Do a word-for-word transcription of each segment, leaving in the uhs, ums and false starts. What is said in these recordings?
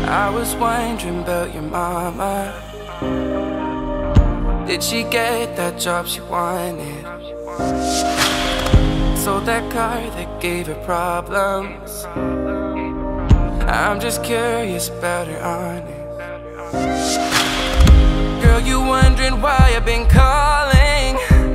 I was wondering about your mama. Did she get that job she wanted? Sold that car that gave her problems. I'm just curious about her honest. Girl, you wondering why I've been calling,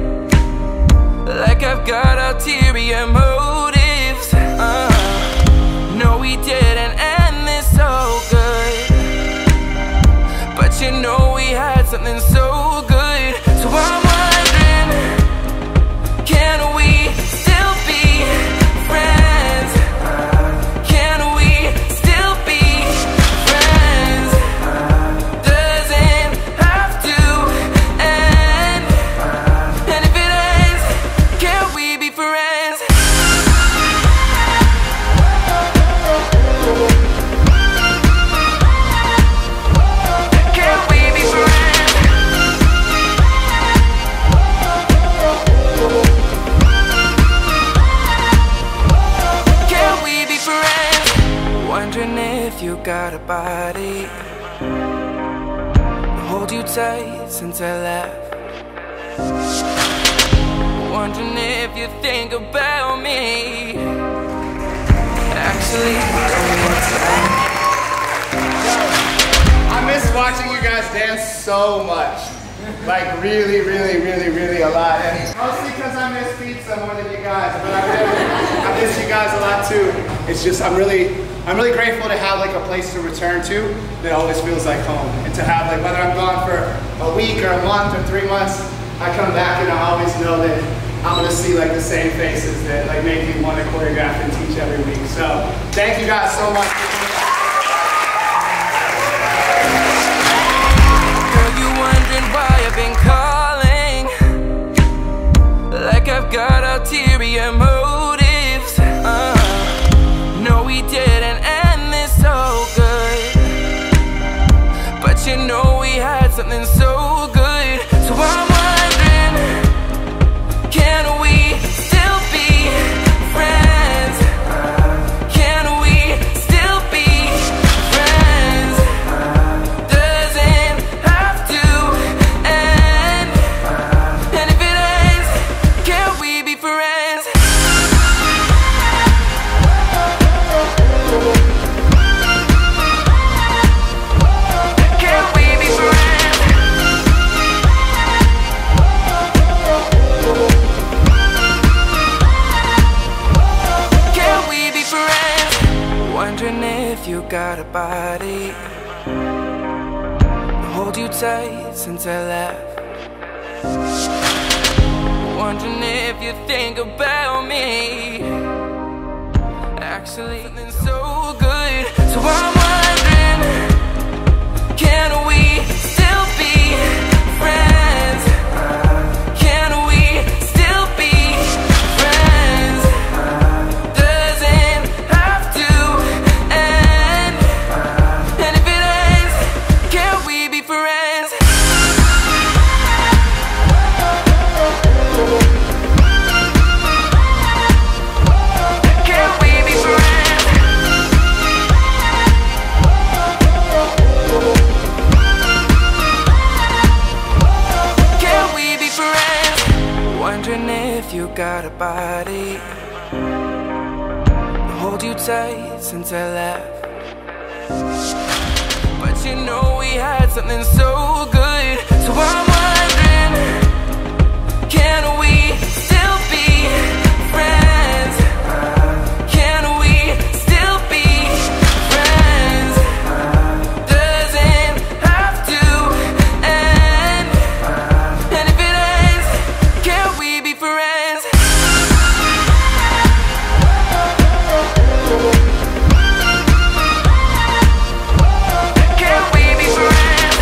like I've got ulterior motives. uh, No, we didn't end this so good, but you know we had something so good. So I'm wondering, can we still be friends? Can we still be friends? Doesn't have to end, and if it ends, can we be friends? Can we be friends? Can we be friends? Wondering if you got a body to hold you tight since I left. Wondering if you think about me. Actually, don't want to. I miss watching you guys dance so much. Like really, really, really, really a lot. And mostly because I miss pizza more than you guys, but I really, I miss you guys a lot too. It's just, I'm really, I'm really grateful to have like a place to return to that always feels like home. And to have like, whether I'm gone for a week or a month or three months, I come back and I always know that I'm gonna see like the same faces that like make me want to choreograph and teach every week. So thank you guys so much. Why I've been calling, like I've got ulterior motives. uh, No, we didn't end this so good, but you know we had something so good. So I'm wondering, can we still be friends? Can we still be friends? Doesn't have to end, and if it ends, can we be friends? Can we be friends? Can we be friends? Wondering if you got a body to hold you tight since I left. Wondering if you think about me. Actually, something so good. So I'm wondering, can we still be friends? Can we still be friends? Doesn't have to end, and if it ends, can we be friends? Can we be friends? Can we be friends? Wondering if you got a body to hold you tight since I left, but you know we had something so good. So I'm wondering, can we still be friends? Can we still be friends? Doesn't have to end, and if it ends, can we be friends? Can we be friends?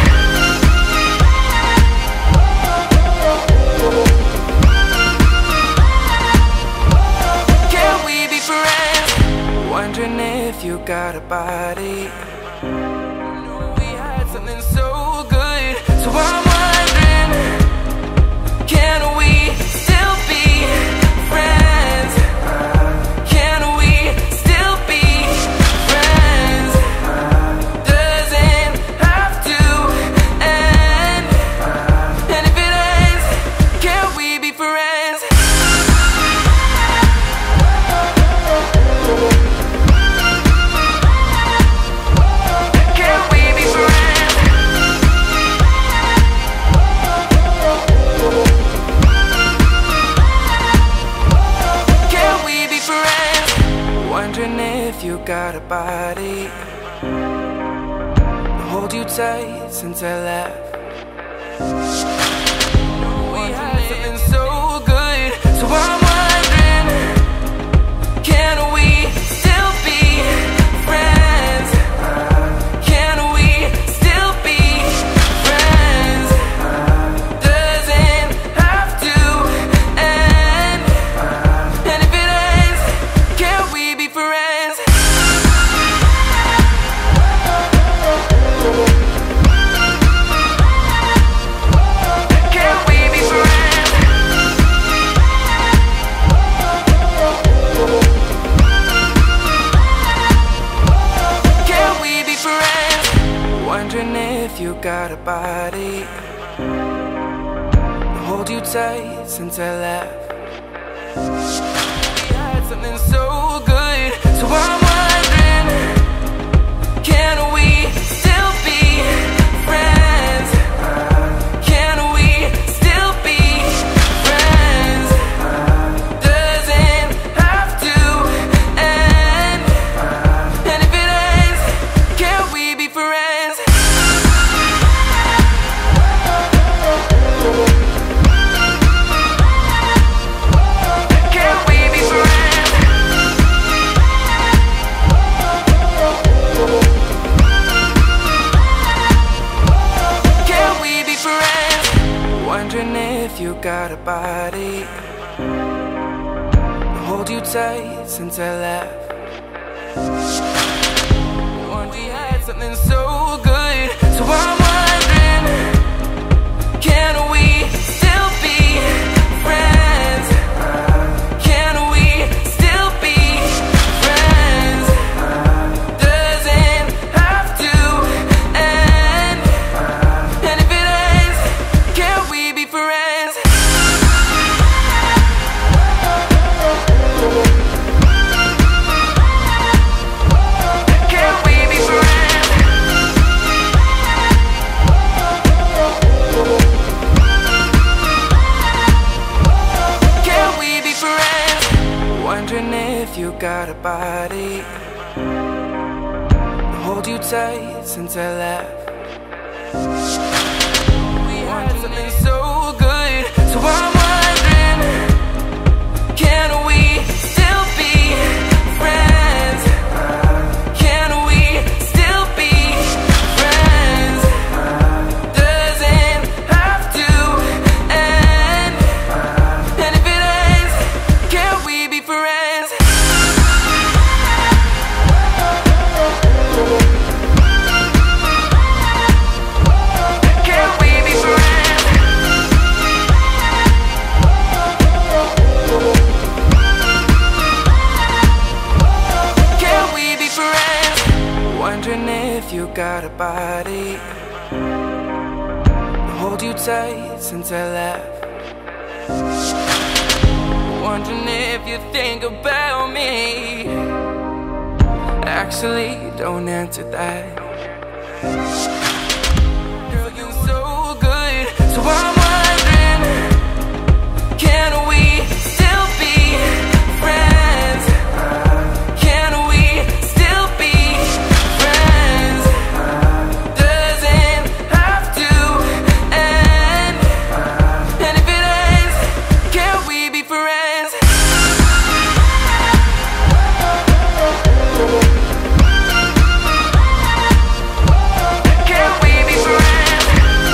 Can we be friends? Wondering if you got a body. Know we had something so good. So I'm wondering, can we still be friends? Can we still be friends? Wondering if you got a body to hold you tight since I left. We had something so good, so I'm wondering, can we still be friends? Can we still be friends? Doesn't have to end, and if it ends, can we be friends? Can we be friends? Can we be friends? Wondering if you got a body to hold you tight since I left. We had something so good, so I'm wondering, can we still be friends? Can we still be friends? Doesn't have to end, and if it ends, can we be friends? Can we be friends? Can we be friends? Wondering if you got a body to hold you tight since I left. Wonder we had something so good, so I'm wondering, can we still be friends? Can we still be friends? Doesn't have to end, and if it ends, can we be friends? Can we be friends? Can we be friends? Wondering if you got a body to hold you tight since I left. We had something so good, so I'm wondering, can we still be friends? Can we still be friends? Doesn't have to end, and if it ends, can we be friends? Can we be friends? Can we be friends? Wondering if you got a body to hold you tight since I left. Wondering if you think about me. Actually, don't answer that. Girl, you're so good, so I'm wondering, can we still be friends? Can we still be friends? Doesn't have to end, and if it ends, can we be friends? Can we be friends?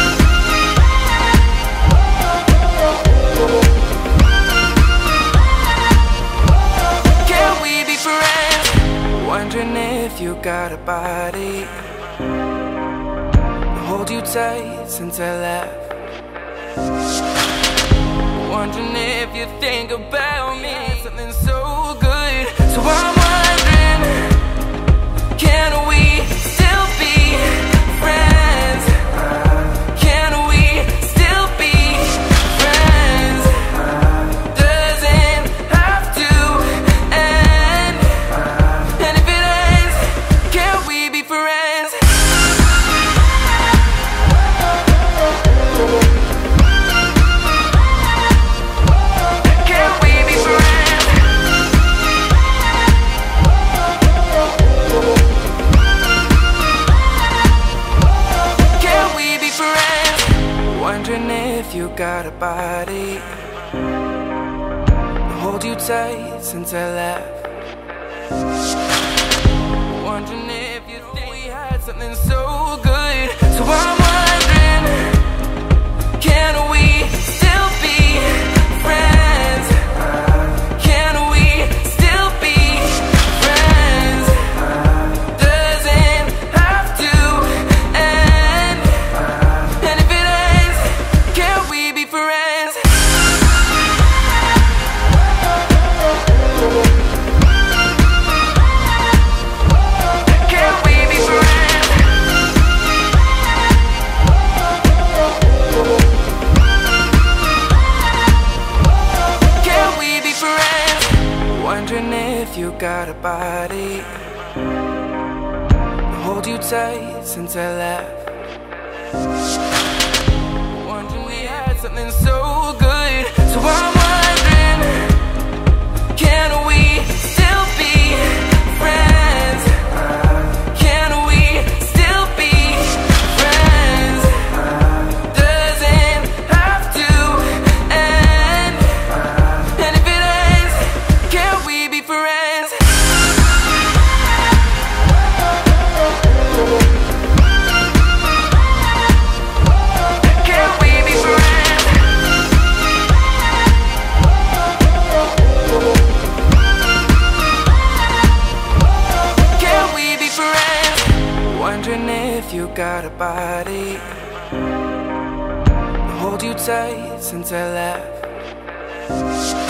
Can we be friends? Wondering if you got a body to hold you tight since I left. Wondering if you think about me. Something so good, so I'm wondering, can we still be friends? Can we still be friends? Doesn't have to end, and if it ends, can we be friends? Can we be friends? you got a body, hold you tight since I left. Wondering if you think we had something so good. So I'm wondering, can we still be friends? Can we still be friends? Doesn't have to end. And if it ends, can we be friends? Can we be friends? Can we be friends? Wondering if you got a body, hold you tight since I left. Wondering we had something so good. So I'm wondering, can we still be friends? Can we still be friends? Doesn't have to end. And if it ends, can we be friends? Can we be friends? Can we be friends? Wondering if you got a body, hold you tight since I left.